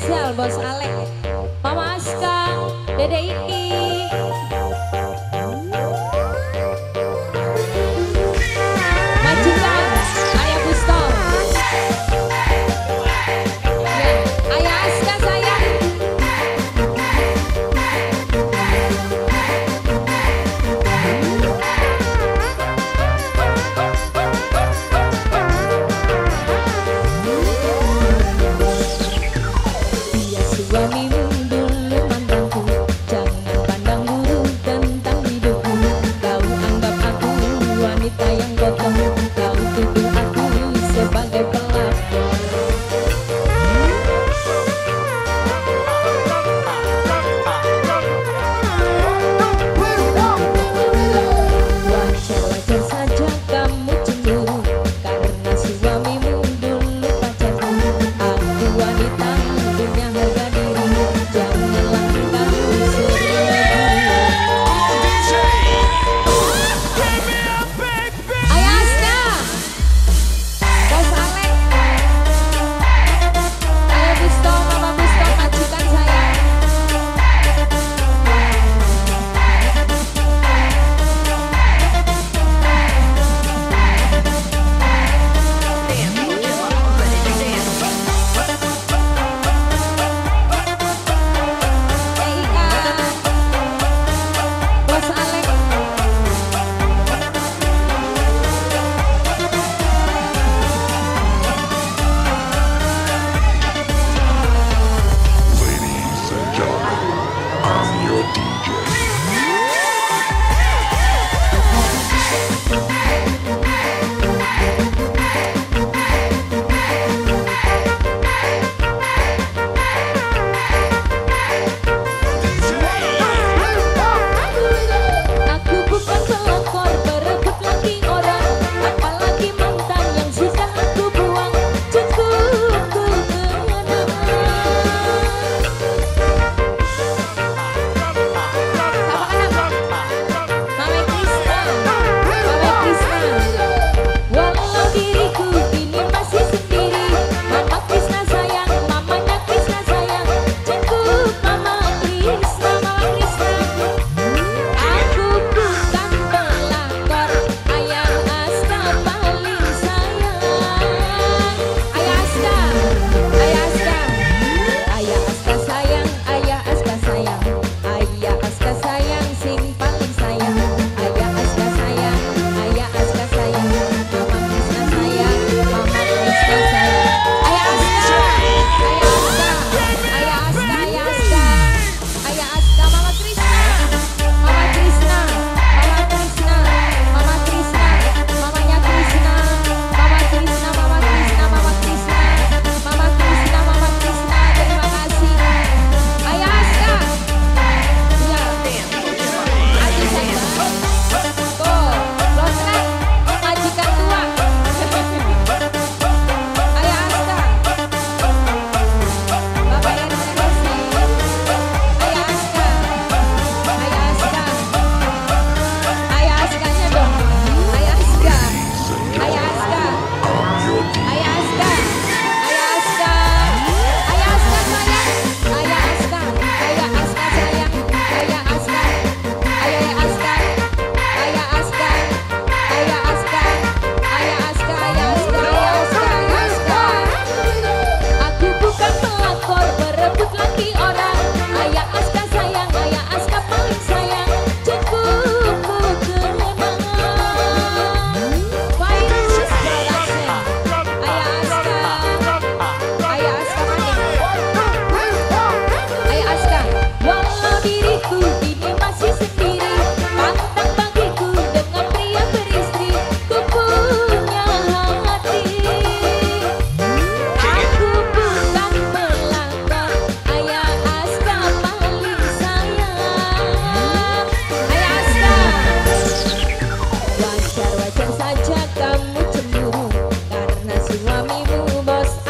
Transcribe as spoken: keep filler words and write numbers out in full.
spesial Bos Alek, Mama Aska, Dede Iki. Majikan, Ayah Busto. Ya, Ayah Aska sayang. Dia suamimu dulu mantanku, jangan pandang buruk tentang hidupku. Kau anggap aku wanita yang kotor, kau tuduh aku sebagai pelakor. Wajar-wajar saja kamu cemburu, karena suamimu dulu pacarku. Aku wanita punya harga diri, janganlah kamu sering Ayah Aska, Bos Alek, Ayah Busto, Mama Busto, majikan saya. Eh, Ika, Bos Alek. Ladies and gentlemen, I'm your D J. Aku bukan pelakor berebut laki orang, apalagi mantan yang sudah aku buang. Cukup ku kenang. Apa anak? Mama Krisna, Mama Krisna. Walau diriku kini masih sendiri, Mama Krisna sayang, mamanya Krisna sayang. Cukup Mama Krisna, Mama Krisna. Aku bukan pelakor, Ayah Aska paling sayang. Ayah Aska, Ayah Aska, Ayah Aska sayang, Ayah Aska sayang, Ayah Aska sayang, sing paling sayang. Ayah Aska sayang, Ayah Aska sayang, Mama Krisna sayang, Mama Krisna sayang. Ayah Aska, Ayah Aska, Ayah Aska, Ayah Aska, Ayah Aska, Mama Krisna. Mama Krisna, Mama Krisna, Mama Krisna, mamanya Krisna, Mama Krisna, Mama Krisna, Mama Krisna, Mama Krisna, Mama Krisna, terima kasih. Ayah Aska, ya, Aji sayang, tuh, lotrek, majikan tua. Ayah Aska, Bapak R T Rosi, Ayah Aska, Ayah Aska. Ayah Askanya dong, Ayah Aska, Ayah Aska, I'm your D J. Ayah Aska, Ayah Aska, Ayah Aska sayang, Ayah Aska, Ayah Aska sayang, Ayah Aska, Ayah Aska, Ayah Aska, Ayah Aska, Ayah Aska, Ayah Aska, Ayah Aska, Ayah Aska. Aku bukan pelakor berebut laki orang, Ayah Aska sayang, Ayah Aska paling sayang. Cukup ku kenang. Virus production. Ayah Aska, Ayah Aska maning. Ayah Aska, walau diriku kini masih sendiri, pantang bagiku dengan pria beristri. Ku punya hati. Aku bukan pelakor, Ayah Aska paling sayang. Ayah Aska, wajar-wajar saja kamu cemburu, karena suamimu bos